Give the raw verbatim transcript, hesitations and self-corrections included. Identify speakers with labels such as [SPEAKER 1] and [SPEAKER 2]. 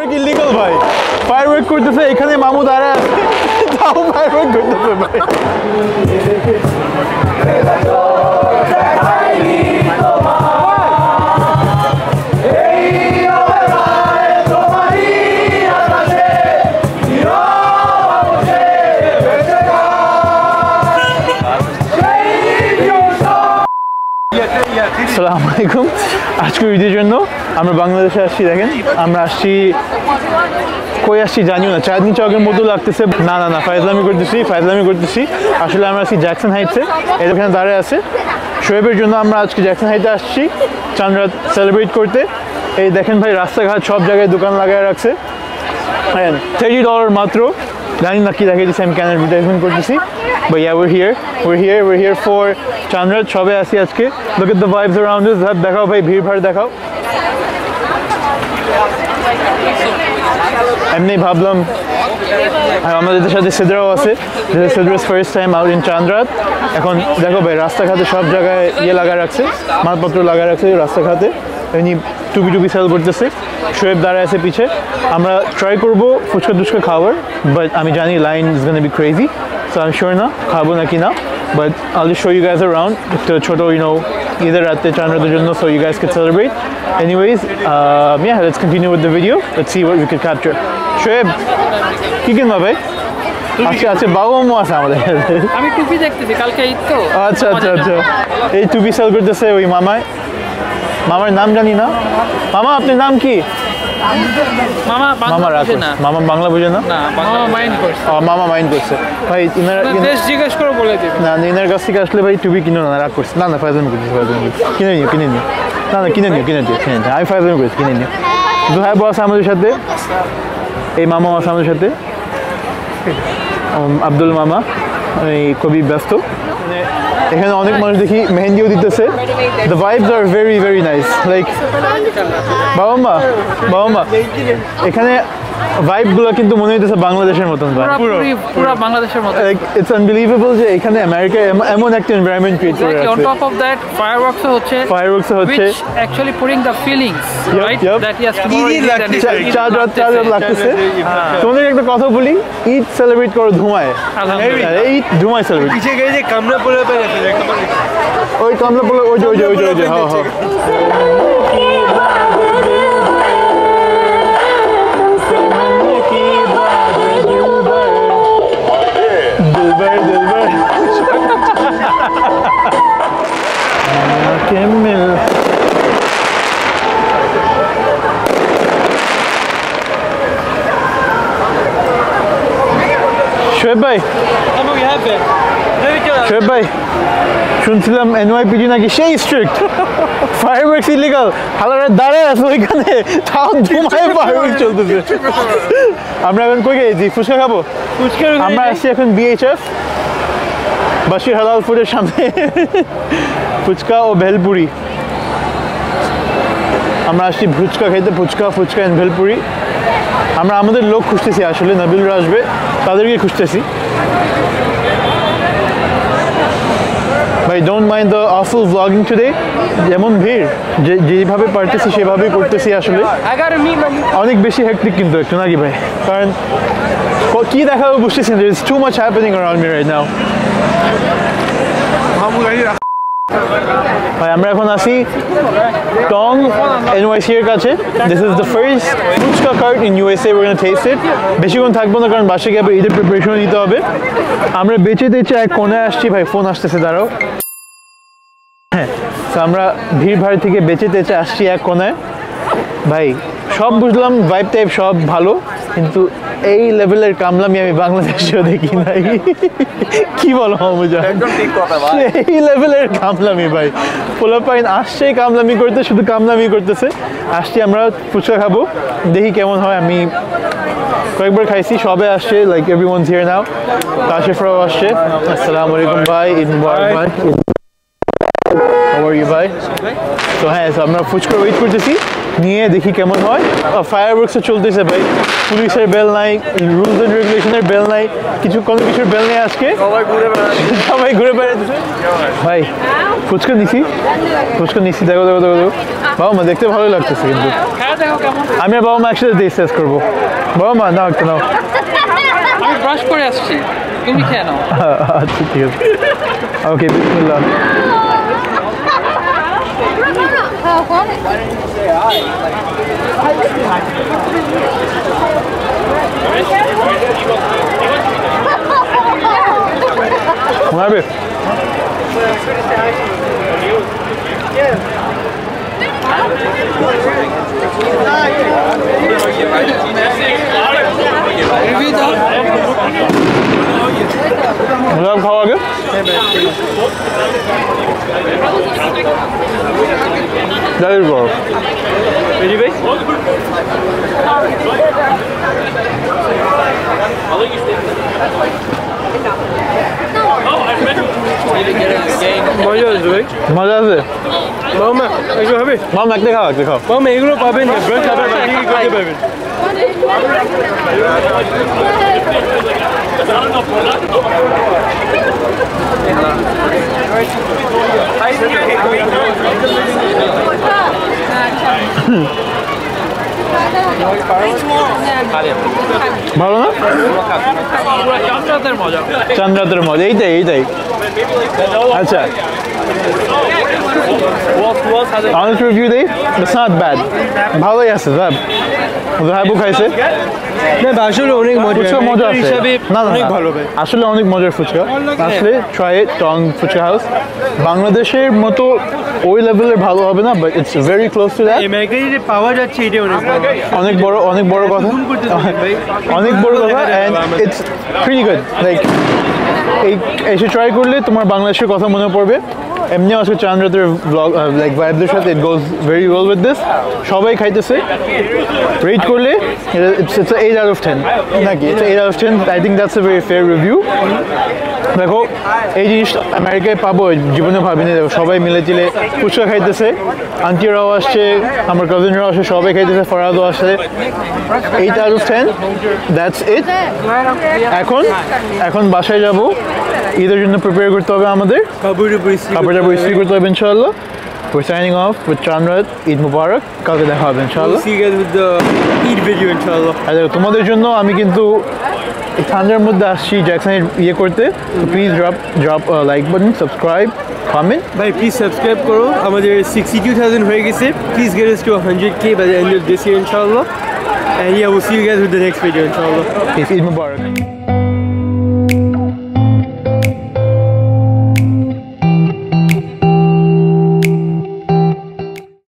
[SPEAKER 1] Firework illegal ভাই firework করতেছে এখানে মামু দাঁড়ায় আছে তাও ফায়ারওয়ার্ক করতেছে ভাই আসসালামু আলাইকুম আজকের ভিডিওর জন্য আমরা বাংলাদেশে আসছি দেখেন আমরা আসছি কই আসছি জানিও না চাঁদনি চকের মতো লাগতেছে না না না ফাইজলামি করতেছি ফাইজলামি করতেছি আসলে আমরা আসছি জ্যাকসন হাইটসে এখানে দাঁড়িয়ে আছে শোয়েবের জন্য আমরা আজকে জ্যাকসন হাইটে আসছি চাঁদ রাত সেলিব্রেট করতে এই দেখেন ভাই রাস্তাঘাট সব জায়গায় দোকান লাগায় রাখছে হ্যাঁ থার্টি ডলার মাত্র জানি না কি দেখে দিচ্ছি আমি কেন অ্যাডভার্টাইজমেন্ট করতেছি but yeah we're here we're here we're here for Chaand Raat সবে আসি আজকে look at the vibes around us দেখাও ভাই ভিড় ভাড় দেখাও এমনি ভাবলাম আমাদের সাথে সিদ্রাও আছে Sidra's first time out in Chaand Raat এখন দেখো ভাই রাস্তাঘাটে সব জায়গায় ইয়ে লাগা রাখছে মালপত্র লাগা রাখছে রাস্তাঘাটে এমনি টুপি টুপি সেল করতেছে শোয়েব দাঁড়ায় আছে পিছে আমরা ট্রাই করবো ফুচকা টুচকা খাওয়ার বাট আমি জানি line is gonna be crazy so I'm sure না খাবো নাকি না but I'll just show you guys around একটা ছোট you know either রাতে Chaand Raat জন্য so you guys can celebrate anyways um, yeah let's continue with the video let's see what we can capture Shoaib কি কিনবা ভাই আচ্ছা আচ্ছা বাবু মামু আছে আমাদের
[SPEAKER 2] আমি টুপি দেখতেছি কালকে ঈদ তো
[SPEAKER 1] আচ্ছা আচ্ছা আচ্ছা এই টুপি সেল করতেছে ওই মামায় মামার নাম জানি না মামা আপনার নাম কি
[SPEAKER 2] মামা বাংলা বুঝে না
[SPEAKER 1] মামা বাংলা বুঝে না
[SPEAKER 2] না মামা মাইন্ড করছে
[SPEAKER 1] ও মামা মাইন্ড করছে ভাই ইনার
[SPEAKER 2] বেশ জিজ্ঞেস করে বলে দিবে
[SPEAKER 1] না ইনার কাছ থেকে আসলে ভাই টুপি কিনো না রাগ করছে না না ফাইজলাম করছি ফাইজলাম করছি কিনে নিও কিনে নিও না না কিনে নিও কিনে নিও কিনে নিও আমি ফাইজলাম করছি কিনে নিও দুহাই বস আমাদের সাথে এই মামা আছে আমাদের সাথে আব্দুল মামা এই খুবই ব্যস্ত এখানে অনেক মানুষ দেখি মেহেন্দিও দিতেছে the vibes are very very nice like বাবা মা বাবা মা এখানে ভাইবগুলো কিন্তু মনে হইতেছে বাংলাদেশের মতন ভাই
[SPEAKER 2] পুরো পুরো বাংলাদেশের মতো
[SPEAKER 1] ইটস আনবিলিভেবল যে এখানে আমেরিকা এমন একটা এনভায়রনমেন্ট ক্রিয়েট করে আছে
[SPEAKER 2] on top of that fireworks হচ্ছে
[SPEAKER 1] ফায়ারওয়ার্কস হচ্ছে
[SPEAKER 2] which actually putting the feelings right that yes
[SPEAKER 1] চাঁদ রাত চাঁদ রাত লাগতেছে তোমাদের একটা কথা বলি ঈদ সেলিব্রেট করো ধুমায় ঈদ ধুমায় সেলিব্রেট
[SPEAKER 3] পিছে গিয়ে যে কামনা পড়ে পেয়েছে
[SPEAKER 1] ওই কামলা পড়ে ওই যে ওই যে ওই যে ওই যে হ্যাঁ হ্যাঁ শোয়েব ভাই শোয়েব ভাই শুনছিলাম এনওয়াইপিডি নাকি সেই স্ট্রিক্ট ফায়ারওয়ার্কস ইলিগাল হালারে দাঁড়ায় আছে ওইখানে তাও ধুমায় ফায়ারওয়ার্কস চলতেছে আমরা এখন কই গেছি ফুচকা খাবো আমরা আসছি এখন বিএইচএফ বাশির হালাল ফুডের সামনে ফুচকা ও ভেলপুরি আমরা আসছি ফুচকা খেতে ফুচকা ফুচকা এন্ড ভেলপুরি আমরা আমাদের লোক খুঁজতেছি আসলে নবিলরা আসবে তাদেরকে খুঁজতেছি ভাই don't mind the awful vlogging today যেমন ভিড় যে যেভাবে পারতেছি সেভাবেই করতেছি আসলে অনেক বেশি হেক্টিক কিন্তু একটু নাকি ভাই কারণ কি দেখাবো বুঝতেছি না there's too much happening around me right now ভাই আমরা এখন আছি টং এনওয়াইসি এর কাছে this is the first fuchka cart in USA we're going to taste it বেশিক্ষণ থাকবো না কারণ বাসায় গিয়ে ঈদের প্রিপারেশন নিতে হবে আমরা বেঁচে তেচে এক কোণে আসছি ভাই ফোন আসতেছে দাঁড়াও হ্যাঁ তো আমরা ভিড় ভাড় থেকে বেঁচে তেচে আসছি এক কোণায় ভাই সব বুঝলাম ভাইব টাইপ সব ভালো কিন্তু এই লেভেলের কামলামি আমি বাংলাদেশেও দেখি নাই কি বলো মজা এই লেভেলের কামলামি ভাই পোলাপাইন আসছে কামলামি করতে শুধু কামলামি করতেছে আসছি আমরা ফুচকা খাবো দেখি কেমন হয় আমি কয়েকবার খাইছি সবে আসছে লাইক এভরিওয়ানস হিয়ার নাও কাশিফরাও আসছে আসসালামু আলাইকুম ভাই ঈদ মুবারক ভাই How are you ভাই তো হ্যাঁ আমরা ফুচকা ওয়েট করতেছি নিয়ে দেখি কেমন হয়। ফায়ারওয়ার্কসে চলতেছে ভাই, পুলিশের বেল নাই, রুলস অ্যান্ড রেগুলেশনের বেল নাই, কিছু কোনো কিছুর বেল নেই আজকে,
[SPEAKER 3] সবাই ঘুরে বেড়াচ্ছে
[SPEAKER 1] সবাই ঘুরে বেড়াতেছে। ভাই ফুচকা নিছি, ফুচকা নিছি, দেখো দেখো দেখো দেখো বাবা মা, দেখতে ভালোই লাগতেছে কিন্তু। আমি আর বাবা মা একসাথে টেস্ট করবো। বাবা মা নাও একটা নাও।
[SPEAKER 2] আমি ব্রাশ করে আসছি, তুমি খেয়ে নাও।
[SPEAKER 1] আচ্ছা ঠিক আছে, ওকে বিসমিল্লাহ। মারবে মুলাম খাওয়া আগে দাঁড়িয়ে করো রেডি ভাই।
[SPEAKER 3] মজা আসবে ভাই,
[SPEAKER 1] মজা আছে।
[SPEAKER 3] মামা এগুলো হবে,
[SPEAKER 1] মাম একটা খাও, একটা খাও।
[SPEAKER 3] মামা এগুলো পাবেন না, ব্রাশ আবার বাকি করতে পারবেন।
[SPEAKER 1] ভালো না?
[SPEAKER 2] চাঁদ রাতের মজা,
[SPEAKER 1] চাঁদ রাতের মজা, এইটাই এইটাই। আচ্ছা honest review দেই, it's not bad, ভালোই আছে স্যার। হাবু খাইছে
[SPEAKER 3] না আসলে অনেক মজা,
[SPEAKER 1] ফুচকা মজা আছে,
[SPEAKER 3] হিসাবে
[SPEAKER 1] না না
[SPEAKER 3] অনেক
[SPEAKER 1] না,
[SPEAKER 3] ভালো ভাই,
[SPEAKER 1] আসলে অনেক মজার ফুচকা। আসলে ট্রাই ইট, টং ফুচকা হাউস। বাংলাদেশের মতো ওই লেভেলের ভালো হবে না, but it's very close to that.
[SPEAKER 3] এই ম্যাগি যে পাওয়া যাচ্ছে এটা অনেক ভালো।
[SPEAKER 1] অনেক বড়, অনেক বড় কথা, অনেক বড় কথা, and it's pretty good. Like এই এসে ট্রাই করলে তোমার বাংলাদেশের কথা মনে পড়বে। এমনি আজকে চাঁদ রাতের ব্লগ লাইক ভাইবদের সাথে it goes very well with this. সবাই খাইতেছে, রেট করলে it's it's eight out of ten নাকি? It's eight out of ten. I think that's a very fair review. দেখো এই জিনিসটা আমেরিকায় পাবো জীবনে ভাবিনি। দেখো সবাই মিলে চিলে ফুচকা খাইতেছে, আন্টিরাও আসছে, আমার কাজিনরাও আসছে, সবাই খাইতেছে, ফরাদও আসছে। Eight out of ten, that's it. এখন এখন বাসায় যাব, ঈদের জন্য প্রিপেয়ার করতে হবে আমাদের,
[SPEAKER 3] কাপড়ে বইছি,
[SPEAKER 1] কাপড়টা পরিষ্কার করতে হবে ইনশাআল্লাহ। We're signing off with Chaand Raat. Eid Mubarak. কালকে দেখা হবে ইনশাআল্লাহ।
[SPEAKER 3] see you guys with the Eid video inshallah.
[SPEAKER 1] আর দেখো তোমাদের জন্য আমি কিন্তু এই ঠান্ডার মধ্যে আসছি জ্যাকসনের ইয়ে করতে। Please drop drop like button, subscribe, comment.
[SPEAKER 3] ভাই প্লিজ সাবস্ক্রাইব করো, আমাদের সিক্সটি টু থাউজেন্ড হয়ে গেছে। Please get us to one hundred K by the end of this year inshallah. And yeah, we'll see you guys with the next video inshallah.
[SPEAKER 1] Eid Mubarak.